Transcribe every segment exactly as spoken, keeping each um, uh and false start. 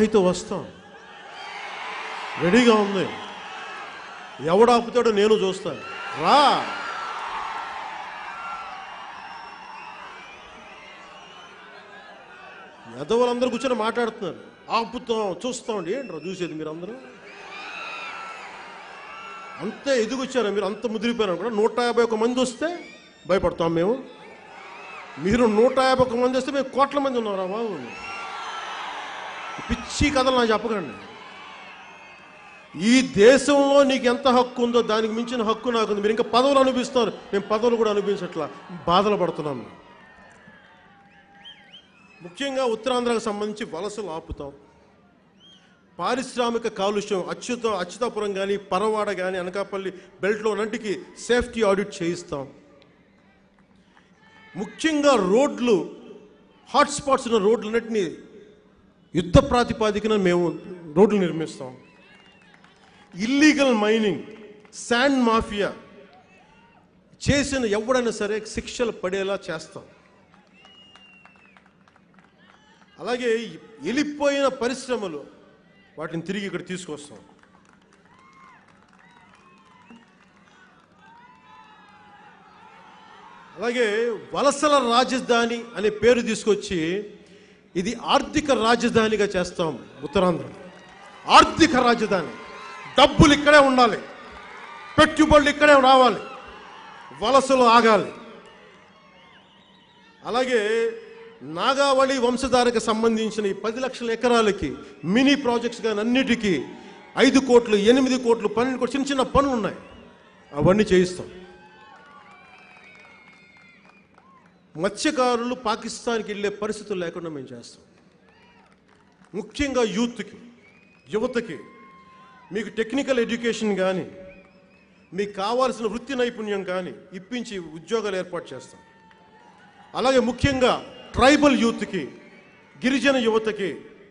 వాహితో వస్తాం, రెడీగా ఉంది. ఎవడు ఆపుతాడో నేను చూస్తాను, రా. ఎదవలందరూ కూర్చొని మాట్లాడుతున్నారు, ఆపుతాం చూస్తామండి. ఏంట్రా చూసేది మీరు అందరూ? అంతే ఎదుగొచ్చారా మీరు? అంత ముదిరిపోయారు కూడా. నూట యాభై ఒక మంది వస్తే భయపడతాం మేము, మీరు నూట యాభై ఒక మంది వస్తే మేము కోట్ల మంది ఉన్నారా బాబు? పిచ్చి కథలు నాకు చెప్పకండి. ఈ దేశంలో నీకు ఎంత హక్కు ఉందో దానికి మించిన హక్కు నాకుంది. మీరు ఇంకా పదవులు అనిపిస్తారు, మేము పదవులు కూడా అనిపించట్లా, బాధలు పడుతున్నాము. ముఖ్యంగా ఉత్తరాంధ్రకు సంబంధించి వలసలు ఆపుతాం. పారిశ్రామిక కాలుష్యం అచ్యుత అచ్యుతాపురం కానీ పరవాడ కానీ అనకాపల్లి బెల్ట్లో నంటికి సేఫ్టీ ఆడిట్ చేయిస్తాం. ముఖ్యంగా రోడ్లు, హాట్స్పాట్స్ ఉన్న రోడ్లన్నింటినీ యుద్ధ ప్రాతిపాదికన మేము రోడ్లు నిర్మిస్తాం. ఇల్లీగల్ మైనింగ్, శాండ్ మాఫియా చేసిన ఎవడైనా సరే శిక్షలు పడేలా చేస్తాం. అలాగే వెళ్ళిపోయిన పరిశ్రమలు వాటిని తిరిగి ఇక్కడ తీసుకొస్తాం. అలాగే వలసల రాజధాని అనే పేరు తీసుకొచ్చి ఇది ఆర్థిక రాజధానిగా చేస్తాం. ఉత్తరాంధ్ర ఆర్థిక రాజధాని. డబ్బులు ఇక్కడే ఉండాలి, పెట్టుబడులు ఇక్కడే రావాలి, వలసలు ఆగాలి. అలాగే నాగావళి వంశధారకు సంబంధించిన ఈ పది లక్షల ఎకరాలకి మినీ ప్రాజెక్ట్స్ కానీ అన్నిటికీ ఐదు కోట్లు ఎనిమిది కోట్లు పన్నెండు కోట్లు చిన్న చిన్న పనులు ఉన్నాయి, అవన్నీ చేయిస్తాం. మత్స్యకారులు పాకిస్తాన్కి వెళ్ళే పరిస్థితులు లేకుండా మేము చేస్తాం. ముఖ్యంగా యూత్కి, యువతకి మీకు టెక్నికల్ ఎడ్యుకేషన్ కానీ మీకు కావాల్సిన వృత్తి నైపుణ్యం కానీ ఇప్పించి ఉద్యోగాలు ఏర్పాటు చేస్తాం. అలాగే ముఖ్యంగా ట్రైబల్ యూత్కి, గిరిజన యువతకి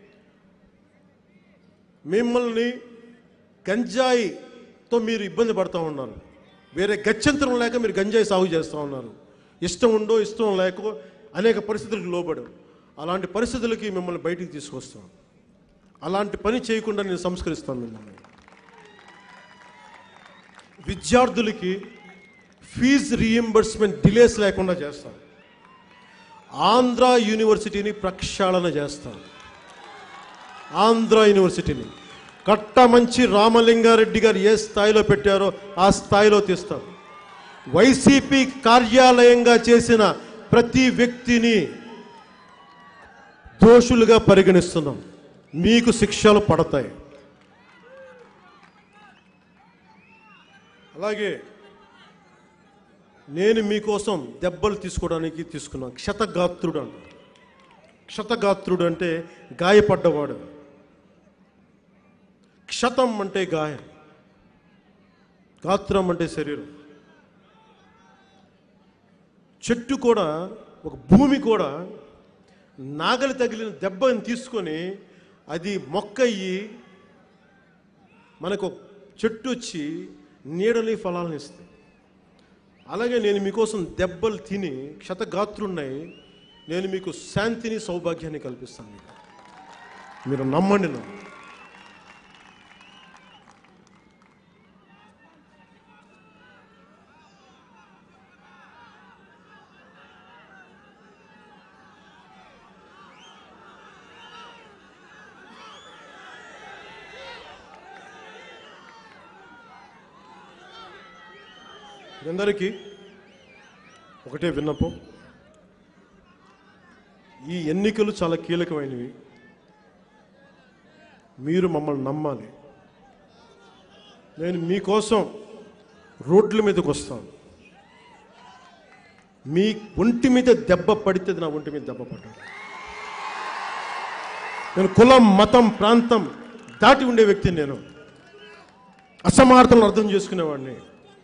మిమ్మల్ని గంజాయితో మీరు ఇబ్బంది పడుతూ ఉన్నారు, వేరే గత్యంతరం లేక మీరు గంజాయి సాగు చేస్తూ ఉన్నారు, ఇష్టం ఉండో ఇష్టం లేకో అనేక పరిస్థితులకు లోబడు. అలాంటి పరిస్థితులకి మిమ్మల్ని బయటికి తీసుకొస్తాం. అలాంటి పని చేయకుండా నేను సంస్కరిస్తాను మిమ్మల్ని. విద్యార్థులకి ఫీజు రీఎంబర్స్మెంట్ డిలేస్ లేకుండా చేస్తాం. ఆంధ్ర యూనివర్సిటీని ప్రక్షాళన చేస్తాం. ఆంధ్ర యూనివర్సిటీని కట్టమంచి రామలింగారెడ్డి గారు ఏ స్థాయిలో పెట్టారో ఆ స్థాయిలో తీస్తాం. వైసీపీ కార్యాలయంగా చేసిన ప్రతి వ్యక్తిని దోషులుగా పరిగణిస్తున్నాం. మీకు శిక్షలు పడతాయి. అలాగే నేను మీకోసం దెబ్బలు తీసుకోవడానికి తీసుకున్నాను. క్షతగాత్రుడు అంట. క్షతగాత్రుడు అంటే గాయపడ్డవాడు. క్షతం అంటే గాయం, గాత్రం అంటే శరీరం. చెట్టు కూడా, ఒక భూమి కూడా నాగలి తగిలిన దెబ్బని తీసుకొని అది మొక్క అయ్యి మనకు చెట్టు వచ్చి నీడని ఫలాలను ఇస్తుంది. అలాగే నేను మీకోసం దెబ్బలు తిని క్షతగాత్రున్నాయి, నేను మీకు శాంతిని సౌభాగ్యాన్ని కల్పిస్తాను. మీరు నమ్మండి. నా అందరికీ ఒకటే విన్నపం, ఈ ఎన్నికలు చాలా కీలకమైనవి. మీరు మమ్మల్ని నమ్మాలి. నేను మీకోసం రోడ్ల మీదకి వస్తాను. మీ ఒంటి మీద దెబ్బ పడితే నా ఒంటి మీద దెబ్బ పడ్డాను. నేను కులం, మతం, ప్రాంతం దాటి ఉండే వ్యక్తిని. నేను అసమార్థలను అర్థం చేసుకునేవాడిని.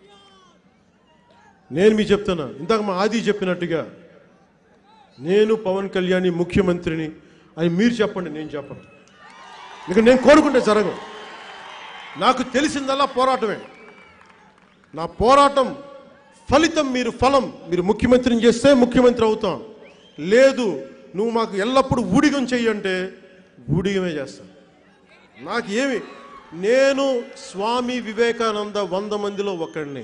నేను మీకు చెప్తున్నా, ఇందాక మా ఆది చెప్పినట్టుగా నేను పవన్ కళ్యాణ్ ముఖ్యమంత్రిని అని మీరు చెప్పండి, నేను చెప్పను. ఇక నేను కోరుకుంటే జరగదు. నాకు తెలిసిందల్లా పోరాటమే. నా పోరాటం ఫలితం మీరు ఫలం. మీరు ముఖ్యమంత్రిని చేస్తే ముఖ్యమంత్రి అవుతాం. లేదు నువ్వు మాకు ఎల్లప్పుడూ ఊడిగం చెయ్యంటే ఊడిగమే చేస్తాను. నాకు ఏమి, నేను స్వామి వివేకానంద వంద మందిలో ఒకడిని.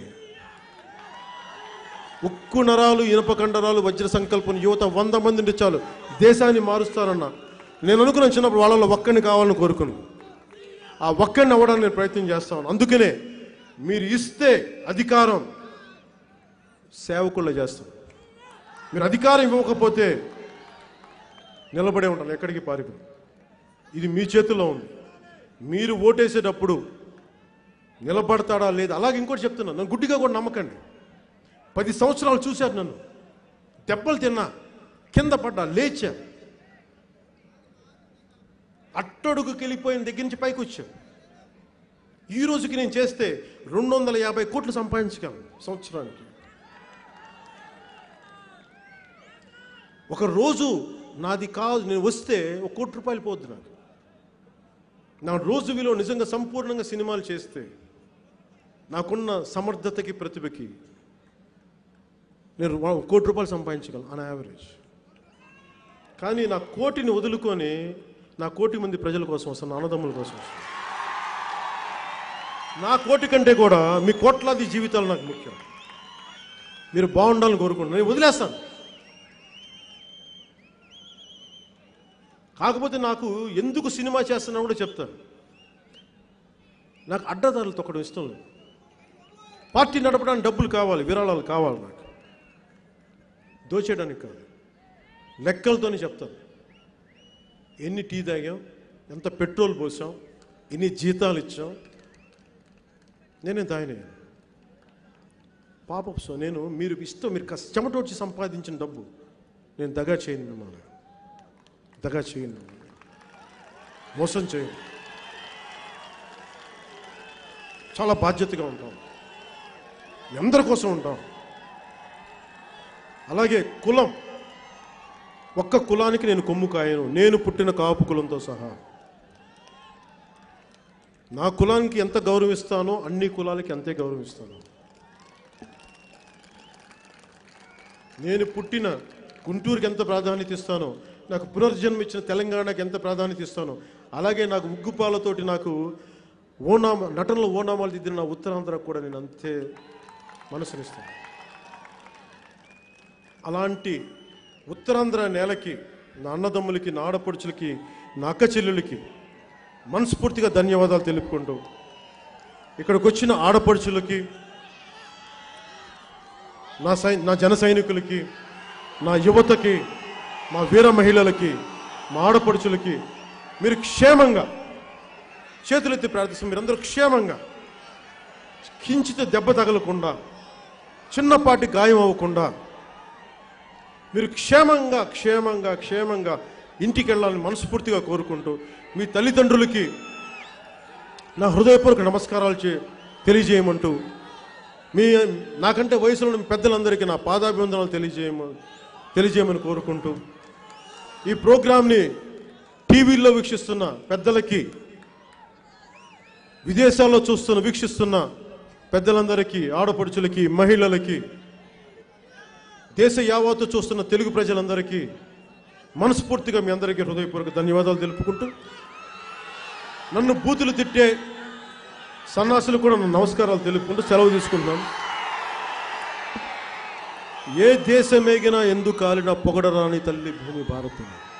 ఉక్కు నరాలు, ఇనప కండరాలు, వజ్ర సంకల్పం, యువత వంద మంది ఉంటే చాలు దేశాన్ని మారుస్తారన్న నేను అనుకున్న చిన్నప్పుడు వాళ్ళలో ఒక్కడిని కావాలని కోరుకున్నాను. ఆ ఒక్కడిని అవ్వడానికి నేను ప్రయత్నం చేస్తాను. అందుకనే మీరు ఇస్తే అధికారం సేవకుల్లో చేస్తాం. మీరు అధికారం ఇవ్వకపోతే నిలబడే ఉంటాను, ఎక్కడికి పారిపోయి. ఇది మీ చేతుల్లో ఉంది. మీరు ఓటేసేటప్పుడు నిలబడతాడా లేదా. అలాగే ఇంకోటి చెప్తున్నాను, నన్ను గుడ్డిగా కూడా నమ్మకండి. పది సంవత్సరాలు చూశారు నన్ను, దెబ్బలు తిన్నా, కింద పడ్డా, లేచా, అట్టడుగుకి వెళ్ళిపోయిన దగ్గర నుంచి పైకి వచ్చాను. ఈ రోజుకి నేను చేస్తే రెండు వందల యాభై కోట్లు సంపాదించగలను సంవత్సరానికి. ఒక రోజు నాది కాదు, నేను వస్తే ఒక కోటి రూపాయలు పోద్ది నాకు. నా రోజు విలువ నిజంగా సంపూర్ణంగా సినిమాలు చేస్తే నాకున్న సమర్థతకి, ప్రతిభకి నేను కోటి రూపాయలు సంపాదించగలను ఆన్ యావరేజ్. కానీ నా కోటిని వదులుకొని నా కోటి మంది ప్రజల కోసం వస్తాను, నా అన్నదమ్ముల కోసం వస్తాను. నా కోటి కంటే కూడా మీ కోట్లాది జీవితాలు నాకు ముఖ్యం. మీరు బాగుండాలని కోరుకుంటున్నాను, నేను వదిలేస్తాను. కాకపోతే నాకు ఎందుకు సినిమా చేస్తున్నా కూడా చెప్తాను. నాకు అడ్డదారులు తొక్కడం ఇష్టం లేదు. పార్టీ నడపడానికి డబ్బులు కావాలి, విరాళాలు కావాలి, నాకు దోచేయడానికి కాదు. లెక్కలతోనే చెప్తాను. ఎన్ని టీ తాగాం, ఎంత పెట్రోల్ పోసాం, ఎన్ని జీతాలు ఇచ్చాం, నేనేం తాగినాను. పాప సో నేను మీరు ఇష్టం, మీరు చెమట వచ్చి సంపాదించిన డబ్బు నేను దగా చేయను, మిమ్మల్ని దగా చేయను, మోసం చేయను. చాలా బాధ్యతగా ఉంటాం, అందరి కోసం ఉంటాం. అలాగే కులం, ఒక్క కులానికి నేను కొమ్ము కాయను. నేను పుట్టిన కాపు కులంతో సహా నా కులానికి ఎంత గౌరవిస్తానో అన్ని కులాలకి అంతే గౌరవిస్తాను. నేను పుట్టిన గుంటూరుకి ఎంత ప్రాధాన్యత ఇస్తానో, నాకు పునర్జన్మ ఇచ్చిన తెలంగాణకి ఎంత ప్రాధాన్యత ఇస్తానో, అలాగే నాకు ఉగ్గుపాలతోటి నాకు ఓనామ నటనలో ఓనామాలు దిద్దిన నా ఉత్తరాంధ్రకు కూడా నేను అంతే మనసునిస్తాను. అలాంటి ఉత్తరాంధ్ర నేలకి, నా అన్నదమ్ములకి, నా ఆడపడుచులకి, నా అక్క చెల్లెలకి మనస్ఫూర్తిగా ధన్యవాదాలు తెలుపుకుంటూ, ఇక్కడికి వచ్చిన ఆడపడుచులకి, నా సై నా జన సైనికులకి, నా యువతకి, మా వీర మహిళలకి, మా ఆడపడుచులకి మీరు క్షేమంగా, చేతులెత్తి ప్రార్థిస్తాం, మీరందరూ క్షేమంగా, కించిత దెబ్బ తగలకుండా, చిన్నపాటి గాయం అవ్వకుండా మీరు క్షేమంగా క్షేమంగా క్షేమంగా ఇంటికి వెళ్ళాలని మనస్ఫూర్తిగా కోరుకుంటూ, మీ తల్లిదండ్రులకి నా హృదయపూర్వక నమస్కారాలు చే తెలియజేయమంటూ, మీ నాకంటే వయసులో ఉన్న పెద్దలందరికీ నా పాదాభివందనాలు తెలియజేయమ తెలియజేయమని కోరుకుంటూ, ఈ ప్రోగ్రాంని టీవీల్లో వీక్షిస్తున్న పెద్దలకి, విదేశాల్లో చూస్తున్న వీక్షిస్తున్న పెద్దలందరికీ, ఆడపడుచులకి, మహిళలకి, దేశ యావత్తు చూస్తున్న తెలుగు ప్రజలందరికీ మనస్ఫూర్తిగా మీ అందరికీ హృదయపూర్వక ధన్యవాదాలు తెలుపుకుంటూ, నన్ను బూతులు తిట్టే సన్నాసులు కూడా నన్ను నమస్కారాలు తెలుపుకుంటూ సెలవు తీసుకుంటున్నాను. ఏ దేశమేగినా ఎందుకు కాలినా పొగడరాని తల్లి భూమి భారతం.